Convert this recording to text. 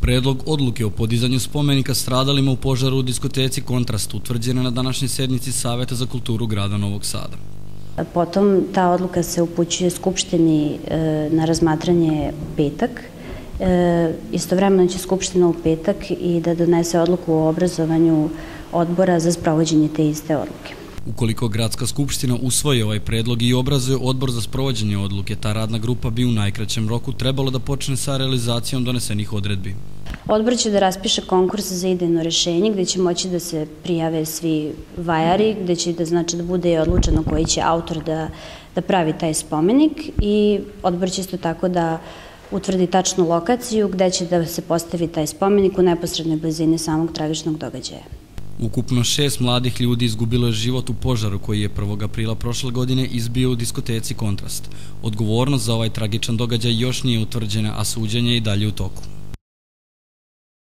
Predlog odluke o podizanju spomenika stradalima u požaru u diskoteci Kontrast utvrđen je na današnjoj sednici Saveta za kulturu grada Novog Sada. Potom ta odluka se upućuje Skupštini na razmatranje u petak. Istovremeno će Skupština u petak i da donese odluku o obrazovanju odbora za sprovođenje te iste odluke. Ukoliko Gradska skupština usvoji ovaj predlog i obrazuje odbor za sprovođenje odluke, ta radna grupa bi u najkraćem roku trebalo da počne sa realizacijom donesenih odredbi. Odbor će da raspiše konkurs za idejno rešenje gde će moći da se prijave svi vajari, gde će da bude odlučeno koji će autor da pravi taj spomenik i odbor će isto tako da utvrdi tačnu lokaciju gde će da se postavi taj spomenik u neposrednoj blizini samog tragičnog događaja. Ukupno 6 mladih ljudi izgubilo je život u požaru koji je 1. aprila prošle godine izbio u diskoteci Kontrast. Odgovornost za ovaj tragičan događaj još nije utvrđena, a suđenje je i dalje u toku.